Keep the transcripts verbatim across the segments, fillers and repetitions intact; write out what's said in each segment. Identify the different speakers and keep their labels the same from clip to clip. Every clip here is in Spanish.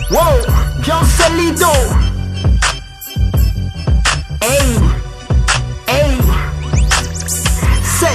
Speaker 1: Wow, Joselito. Ey, ey, sé.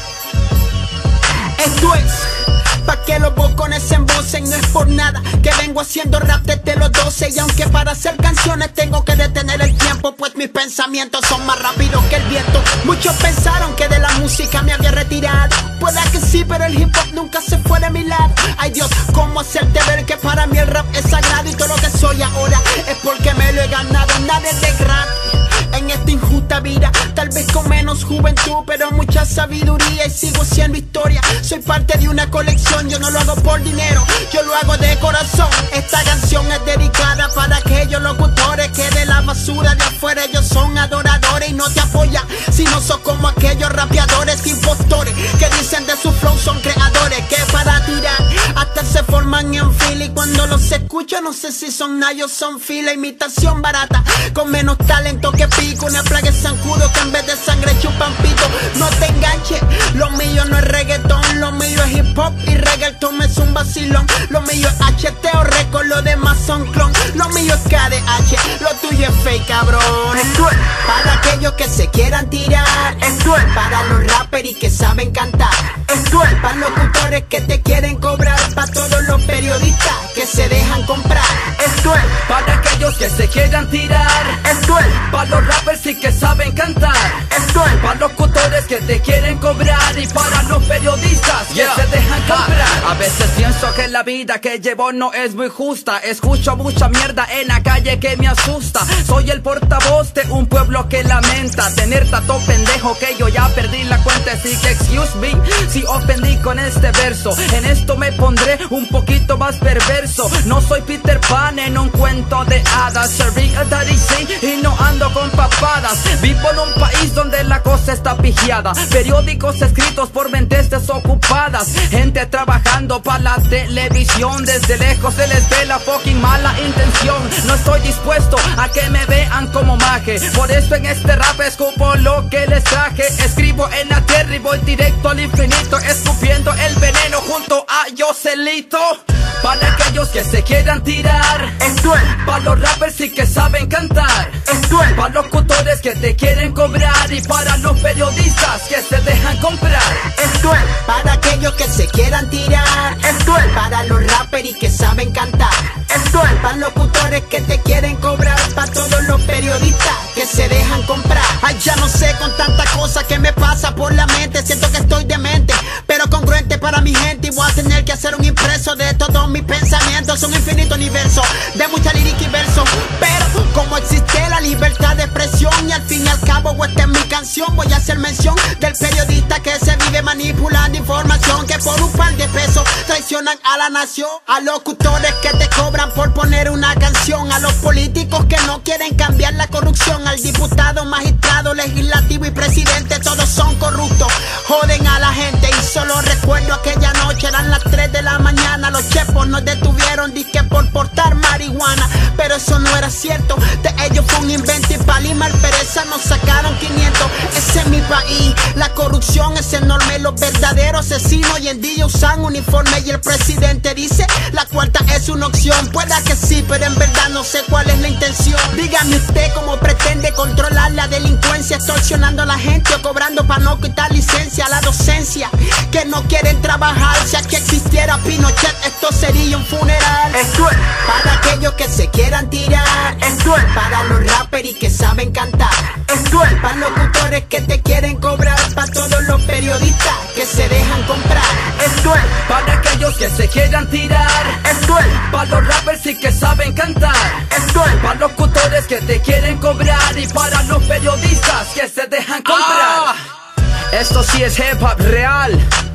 Speaker 1: Esto es pa' que los bocones se embocen. No es por nada que vengo haciendo rap desde los doce. Y aunque para hacer canciones tengo que detener el tiempo, pues mis pensamientos son más rápidos que el viento. Muchos pensaron que de la música me había retirado. Puede que sí, pero el hip hop nunca se fue de mi lado. Ay Dios, cómo hacerte ver que para mí el rap es sagrado. Y todo lo que soy ahora es porque me lo he ganado. Nada es de gratis en esta injusta vida, tal vez con menos juventud, pero mucha sabiduría y sigo siendo historia. Soy parte de una colección, yo no lo hago por dinero, yo lo hago de corazón. Esta canción es dedicada para aquellos locutores que de la basura de afuera ellos son adoradores y no te apoyan, si no son como aquellos rapeadores impostores que dicen de su flow son creadores, que para tirar hasta se forman en fila. Y cuando los escucho no sé si son nayos, son fila, imitación barata con menos talento que pico, una plaga de zancudo que en vez de sangre chupan pito. No te enganches, lo mío no es reggaetón, lo mío es hip hop y reggaetón es un vacilón. Lo mío es H T o récord, lo demás son clon. Lo mío es K D H, lo tuyo es fake, cabrón. Esto es para aquellos que se quieran tirar, esto es para los rappers y que saben cantar, esto es para los locutores que te quieren cobrar, para todos los periodistas que se dejan comprar, esto es
Speaker 2: para aquellos que se quieran tirar,
Speaker 1: esto es
Speaker 2: para los rappers y que saben cantar,
Speaker 1: esto es
Speaker 2: para los locutores que te quieren cobrar y para los periodistas que yeah. se dejan comprar. A veces pienso que la vida que llevo no es muy justa. Escucho mucha mierda en la calle que me asusta. Soy el portavoz de un pueblo que lamenta tener tanto pendejo que yo ya perdí la cuenta. Así que excuse me si ofendí con este verso. En esto me pondré un poquito más perverso. No soy Peter Pan en un cuento de hadas. Soy a Daddy C y no ando con papadas. Vivo en un país donde la cosa está pigiada. Periódicos escritos por mentes desocupadas. Gente trabajando para la televisión. Desde lejos se les ve la fucking mala intención. No estoy dispuesto a que me vean como maje. Por eso en este rap escupo lo que les traje. Escribo en la tierra y voy directo al infinito, escupiendo el veneno junto a Joselito. Para aquellos que se quieran tirar,
Speaker 1: esto es
Speaker 2: para los rappers y que saben cantar,
Speaker 1: esto es
Speaker 2: para los locutores que te quieren cobrar y para los periodistas que se dejan comprar,
Speaker 1: esto es para aquellos que se quieran tirar, esto es para los rappers y que saben cantar, esto es para los locutores que te quieren cobrar, para todos los periodistas que se dejan comprar. Ay, ya no sé con tanta cosa que me pasa por la mente, siento que estoy demente, pero congruente para mi gente. Y voy a tener que hacer un impreso de todos mis pensamientos. Son infinitos universos de mucha lírica y verso, pero como existe la libertad de expresión y al fin y al cabo esta es mi canción, voy a hacer mención del periodista que se vive manipulando información, que por un par de pesos traicionan a la nación, a locutores que te cobran por poner una canción, a los políticos que no quieren cambiar la corrupción, al diputado, magistrado, legislativo y presidente, todos son corruptos, joden a la gente. Y solo recuerdo aquella noche, eran las tres de la mañana, los chepos nos detuvieron disque por portar marihuana, pero eso no era cierto, de ellos fue un invento y pa' limar pereza nos sacaron quinientos. Ese es mi país, la corrupción es enorme, los verdaderos asesinos hoy en día usan uniforme y el presidente dice la cuarta es una opción. Pueda que sí, pero en verdad no sé cuál es la intención. Dígame usted cómo pretende controlar la delincuencia, extorsionando a la gente o cobrando para no quitar licencia a la docencia, que no quieren trabajar. Si aquí existiera Pinochet esto sería un funeral. Esto es para aquellos que se quieran tirar, esto es para los rappers y que saben cantar, esto es para los locutores que te quieren cobrar, para todos los periodistas que se dejan comprar, esto es
Speaker 2: para aquellos que se quieran tirar,
Speaker 1: esto es
Speaker 2: para los rappers y que saben cantar,
Speaker 1: esto es
Speaker 2: para los locutores que te quieren cobrar y para los periodistas que se dejan comprar. Ah, esto sí es hip hop real.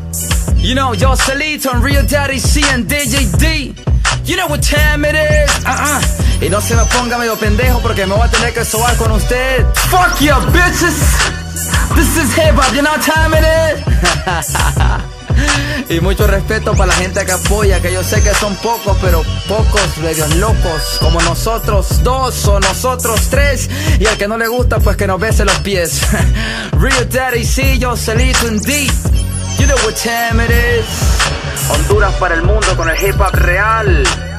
Speaker 2: You know, Joselito and Real Daddy C and D J D. You know what time it is. Uh-uh. Y no se me ponga medio pendejo porque me voy a tener que sobar con usted. Fuck you, bitches. This is hip hop, you know what time it is. Y mucho respeto para la gente que apoya, que yo sé que son pocos, pero pocos medios locos, como nosotros dos o nosotros tres. Y al que no le gusta, pues que nos bese los pies. Real Daddy C, Joselito and D. You know what time it is. Honduras para el mundo con el hip hop real.